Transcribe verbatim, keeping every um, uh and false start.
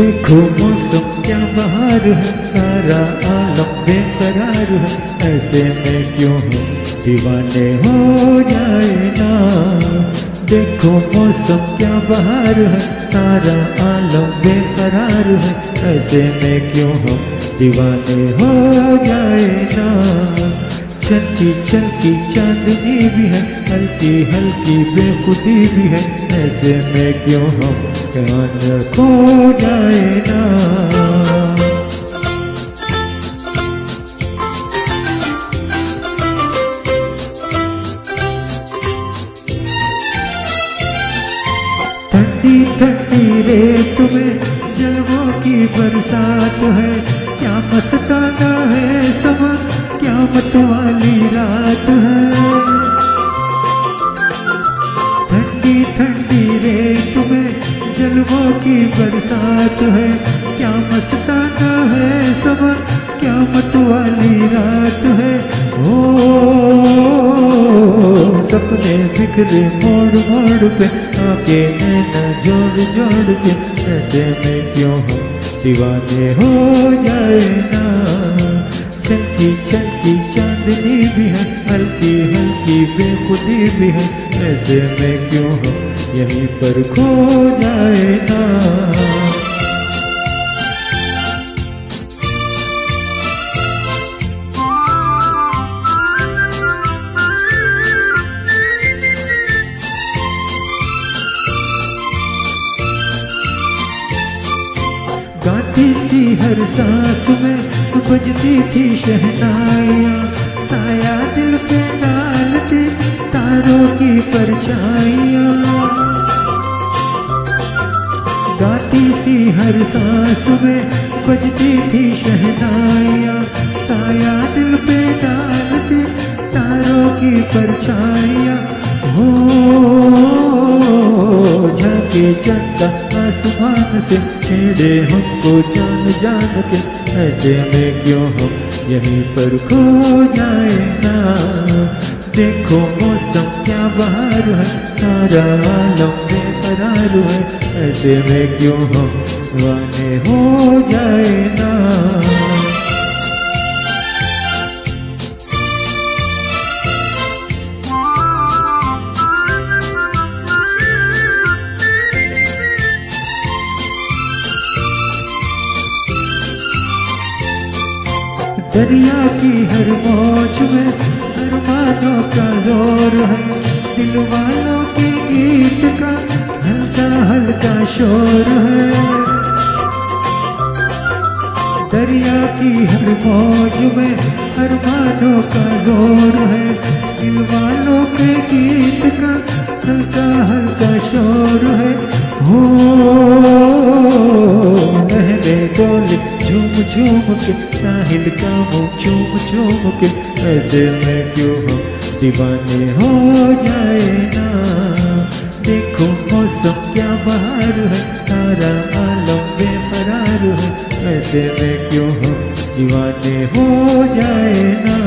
देखो मौसम क्या बहार है, सारा आलम बेकरार है, ऐसे में क्यों हम दीवाने हो जाए ना। देखो मौसम क्या बहार है, सारा आलम बेकरार है, ऐसे में क्यों हम दीवाने हो जाए ना। चलती चलती चांदनी भी है, हल्की हल्की बेखुदी भी है, ऐसे में क्यों हम ध्यान खो जाए ना। ठंडी ठंडी रेत में जलवों की बरसात है, क्या मस्ताना है समा, क्या मतवाली रात है। ठंडी ठंडी रेत में जलवों की बरसात है, क्या मस्ताना है समा, क्या मतवाली रात है। ओ सपने बिखरे मोड़ मोड़ पे, आके नैना जोड़ जोड़ के, ऐसे में क्यों हम दीवाने हो जाए ना। चलती चलती चांदनी भी है, हल्की हल्की बेखुदी भी है, ऐसे में क्यों हम यहीं पर खो जाए ना। गाती सी हर सांस में बजती थी शहनाइयाँ, साया दिल पे डालती तारों की परछाइयाँ। गाती सी हर सांस में बजती थी शहनाइयाँ, साया दिल पे डालती तारों की परछाइयाँ। हो झाके चंदा आसमान से, छेड़े हमको जान जान के, ऐसे में क्यों हम यहीं पर खो जाए ना। देखो मौसम क्या बहार है, सारा आलम बेकरार है, ऐसे में क्यों हम दीवाने हो जाए ना। दरिया की हर मौज में अरमानों का जोर है, दिल वालों के गीत का हल्का हल्का शोर है। दरिया की हर मौज में अरमानों का जोर है, दिल वालों के गीत का हल्का हल्का शोर है। हो लहरें डोले झूम झूम के, साहिल का मुँह झूम झूम के, ऐसे में क्यों हम दीवाने हो जाए ना। देखो मौसम क्या बहार है, सारा आलम बेकरार है, ऐसे में क्यों हम दीवाने हो जाए ना।